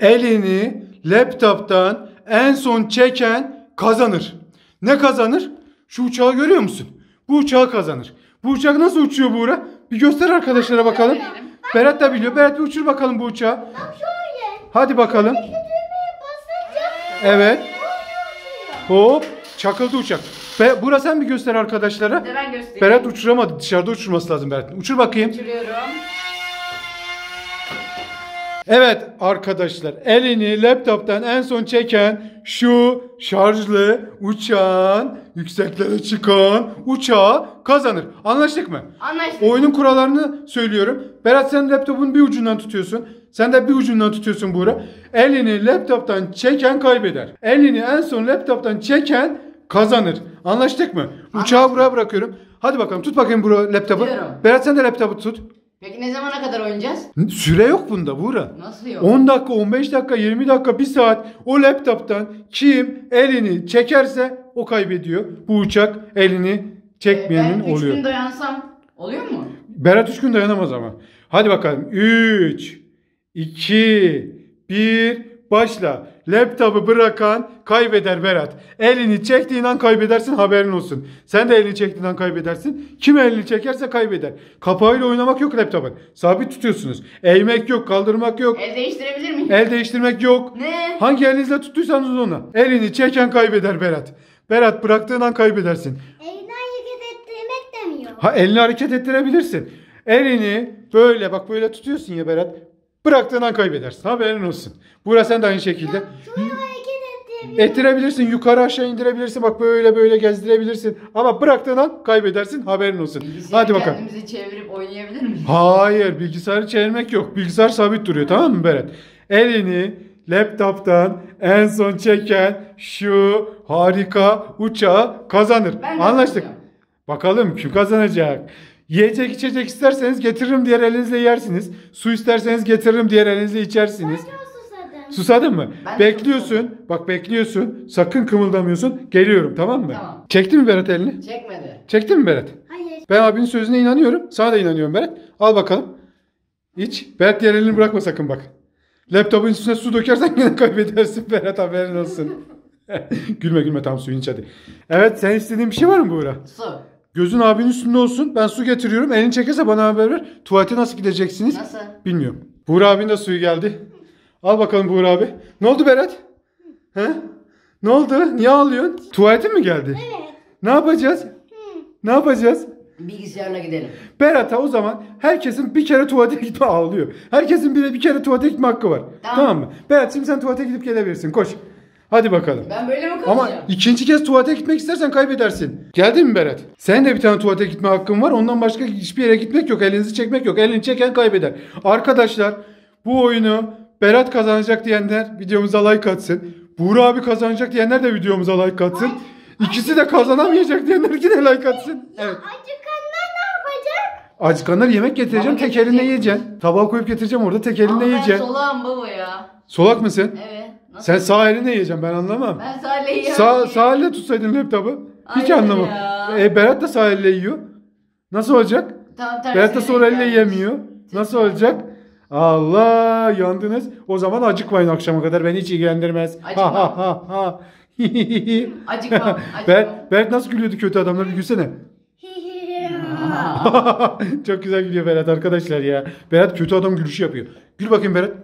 elini laptoptan en son çeken kazanır. Ne kazanır? Şu uçağı görüyor musun? Bu uçağı kazanır. Bu uçak nasıl uçuyor Buğra? Bir göster arkadaşlara bakalım. Berat da biliyor. Berat bir uçur bakalım bu uçağı. Bak şöyle. Hadi bakalım. Evet. Hop. Çakıldı uçak. Buğra sen bir göster arkadaşlara. Ben göstereyim. Berat uçuramadı. Dışarıda uçurması lazım Berat'ın. Uçur bakayım. Uçuruyorum. Evet arkadaşlar, elini laptoptan en son çeken şu şarjlı uçağın yükseklere çıkan uçağı kazanır. Anlaştık mı? Anlaştık. Oyunun kurallarını söylüyorum. Berat sen laptopun bir ucundan tutuyorsun. Sen de bir ucundan tutuyorsun Buğra. Elini laptoptan çeken kaybeder. Elini en son laptoptan çeken kazanır. Anlaştık mı? Uçağı buraya bırakıyorum. Hadi bakalım tut bakayım Buğra laptopu. Tutuyorum. Berat sen de laptopu tut. Peki ne zamana kadar oynayacağız? Süre yok bunda Buğra. Nasıl yok? 10 dakika, 15 dakika, 20 dakika, 1 saat o laptoptan kim elini çekerse o kaybediyor. Bu uçak elini çekmeyenin Ben 3 oluyor. gün dayansam oluyor mu? Berat 3 gün dayanamaz ama. Hadi bakalım. 3, 2, 1, başla. Laptopu bırakan kaybeder Berat. Elini çektiğin an kaybedersin, haberin olsun. Sen de elini çektiğin an kaybedersin. Kim elini çekerse kaybeder. Kapağıyla oynamak yok laptopun. Sabit tutuyorsunuz. Eğmek yok, kaldırmak yok. El değiştirebilir miyim? El değiştirmek yok. Ne? Hangi elinizle tuttuysanız ona. Elini çeken kaybeder Berat. Berat bıraktığın an kaybedersin. Elinden hareket ettirmek demiyor. Ha, elini hareket ettirebilirsin. Elini böyle bak böyle tutuyorsun ya Berat. Bıraktığın an kaybedersin. Haberin olsun. Burası sen de aynı şekilde. Şuraya hareket ettirebiliyor. Ettirebilirsin. Yukarı aşağı indirebilirsin. Bak böyle böyle gezdirebilirsin. Ama bıraktığın an kaybedersin. Haberin olsun. Hadi bakalım. Kendimizi çevirip oynayabilir miyiz? Hayır. Bilgisayarı çevirmek yok. Bilgisayar sabit duruyor. Tamam mı Berat? Elini laptoptan en son çeken şu harika uçağı kazanır. Ben Anlaştık. kazanacağım. Bakalım kim kazanacak? Yiyecek içecek isterseniz getiririm diğer elinizle yersiniz. Su isterseniz getiririm diğer elinizle içersiniz. Çok susadım. Susadın mı? Ben de Bekliyorsun. Bak bekliyorsun. Sakın kımıldamıyorsun. Geliyorum tamam mı? Tamam. Çekti mi Berat elini? Çekmedi. Çekti mi Berat? Hayır. Ben abinin sözüne inanıyorum. Sana da inanıyorum Berat. Al bakalım. İç. Berat diğer elini bırakma sakın bak. Laptopun üstüne su dökersen yine kaybedersin Berat, haberin olsun. Gülme gülme, tamam suyunu iç hadi. Evet, sen istediğin bir şey var mı Buğra? Su. Gözün abinin üstünde olsun. Ben su getiriyorum. Elini çekerse bana haber ver. Tuvalete nasıl gideceksiniz? Nasıl? Bilmiyorum. Buğra abinin de suyu geldi. Al bakalım Buğra abi. Ne oldu Berat? He? Ne oldu? Niye ağlıyorsun? Tuvalete mi geldi? Evet. Ne yapacağız? Ne yapacağız? Bilgisayarla gidelim. Berat'a o zaman herkesin bir kere tuvalete gitme ağlıyor. Herkesin bir kere tuvalete gitme hakkı var. Tamam mı? Berat şimdi sen tuvalete gidip gelebilirsin. Koş. Hadi bakalım. Ben böyle mi Ama kalacağım? ikinci kez tuvalete gitmek istersen kaybedersin. Geldin mi Berat? Senin de bir tane tuvalete gitme hakkın var. Ondan başka hiçbir yere gitmek yok. Elinizi çekmek yok. Elini çeken kaybeder. Arkadaşlar bu oyunu Berat kazanacak diyenler videomuza like atsın. Buğra abi kazanacak diyenler de videomuza like atsın. İkisi de kazanamayacak diyenler yine like atsın. Evet. Acıkanlar ne yapacak? Acıkanlar yemek getireceğim. Baba Tek elinle getirecek. yiyeceksin. Tabağa koyup getireceğim orada. Tek elinle Ama ben yiyeceksin. solağım baba ya. Solak mısın? Evet. Nasıl? Sen sağ elinle yiyeceksin, ben anlamam. Ben Salih'i yiyorum. Sağ elle tutsaydın laptopu. Hiç Hayır anlamam. ya. Berat da sağ elle yiyor. Nasıl olacak? Tam tersine Berat da sol elle gelmiş. yemiyor. Nasıl olacak? Allah, yandınız. O zaman acıkmayın akşama kadar. Beni hiç ilgilendirmez. Acıkmam. Ha ha ha ha. Acıkmam. Berat nasıl gülüyordu kötü adamlar, bir gülsene. Çok güzel gülüyor Berat arkadaşlar ya. Berat kötü adam gülüşü yapıyor. Gül bakayım Berat.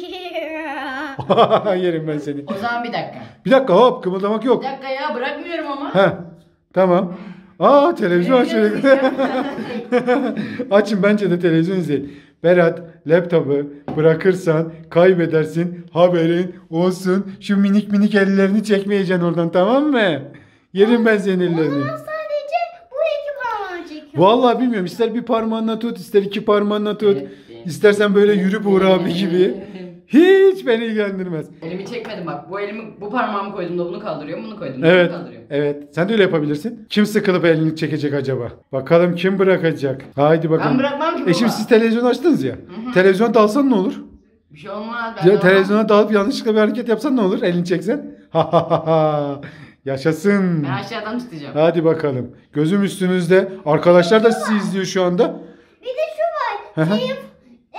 Yerim ben seni. O zaman bir dakika. Bir dakika, hop, kımıldamak yok. Bir dakika ya, bırakmıyorum ama. He, tamam. Aa, televizyon aç. Televizyon izleyeceğim. Açın, bence de televizyon izleyin. Berat, laptopu bırakırsan kaybedersin, haberin olsun. Şu minik minik ellerini çekmeyeceksin oradan, tamam mı? Yerim ben senin ellerini. Sadece bu iki parmağı çekiyor. Vallahi bilmiyorum, ister bir parmağınla tut, ister iki parmağınla tut. Evet. İstersen böyle yürü Buğra abi gibi. Hiç beni ilgilendirmez. Elimi çekmedim bak. Bu parmağımı koydum da bunu kaldırıyorum. Bunu koydum da Evet, bunu kaldırıyorum. evet. Sen de öyle yapabilirsin. Kim sıkılıp elini çekecek acaba? Bakalım kim bırakacak? Haydi bakalım. Ben bırakmam ki baba. Şimdi siz televizyon açtınız ya. Televizyon dalsan ne olur? Bir şey olmaz. Ya, televizyona dalıp yanlışlıkla bir hareket yapsan ne olur? Elini çeksen. Ha ha ha ha. Yaşasın. Ben aşağıdan tutacağım. Hadi bakalım. Gözüm üstünüzde. Arkadaşlar da sizi izliyor şu anda. Bir de şu var. Hı hı. Telif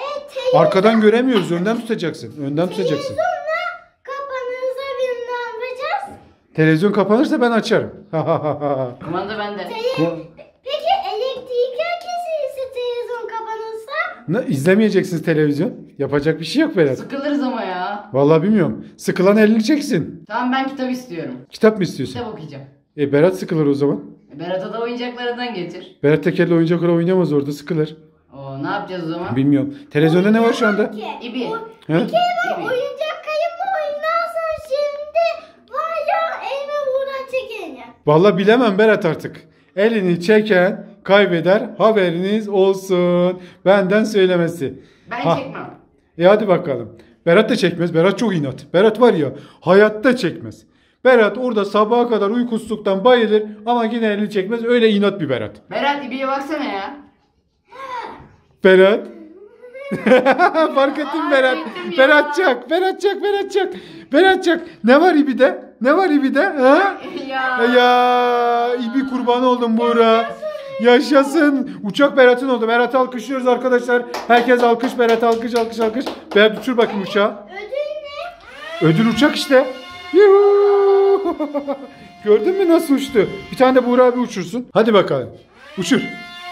Arkadan göremiyoruz. Önden tutacaksın. Önden tutacaksın. Televizyonla kapanırsa biz ne yapacağız? Televizyon kapanırsa ben açarım. Kumanda bende. Peki elektrikler kesilirse televizyon kapanırsa? İzlemeyeceksiniz televizyon. Yapacak bir şey yok Berat. Sıkılırız ama ya. Vallahi bilmiyorum. Sıkılan elini çeksin. Tamam ben kitap istiyorum. Kitap mı istiyorsun? Kitap okuyacağım. Berat sıkılır o zaman. Berat'a da oyuncaklarından getir. Berat tekerle oyuncakla oynayamaz orada, sıkılır. Oo, ne yapacağız o zaman? Bilmiyorum. Televizyonda ne var şu anda? İbi. He? Ben İbi. oyuncak kayıp oynarsan şimdi var ya elime buradan çekeceğim. Vallahi bilemem Berat artık. Elini çeken kaybeder, haberiniz olsun. Benden söylemesi. Ben Ha. çekmem. Hadi bakalım. Berat da çekmez. Berat çok inat. Berat var ya, hayatta çekmez. Berat orada sabaha kadar uykusuzluktan bayılır ama yine elini çekmez. Öyle inat bir Berat. Berat İbi'ye baksana ya. Berat. Fark ettim Berat. ettim ya. Berat çak. Berat çak. Berat çak. Berat çak. Ne var İbi'de? Ne var İbi'de? Ha? Ya. Ya İbi kurbanı oldum Buğra. Yaşasın. Uçak Berat'ın oldu. Berat'ı alkışlıyoruz arkadaşlar. Herkes alkış. Berat alkış. Berat uçur bakayım uçağı. Ödül ne? Ödül uçak işte. Yuhuu. Gördün mü nasıl uçtu? Bir tane de Buğra abi uçursun. Hadi bakalım. Uçur.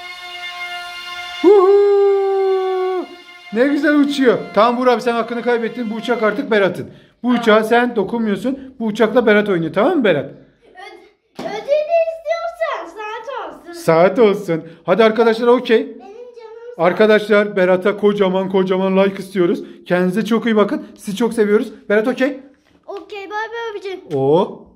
Huhu. Ne güzel uçuyor. Tamam Buğra abi, sen hakkını kaybettin. Bu uçak artık Berat'ın. Bu uçağa sen dokunmuyorsun. Bu uçakla Berat oynuyor. Tamam mı Berat? Ödül istiyorsan saat olsun. Saat olsun. Hadi arkadaşlar, okey. Benim canım Arkadaşlar Berat'a kocaman like istiyoruz. Kendinize çok iyi bakın. Sizi çok seviyoruz. Berat okey. okey bay bay abicim. Oo.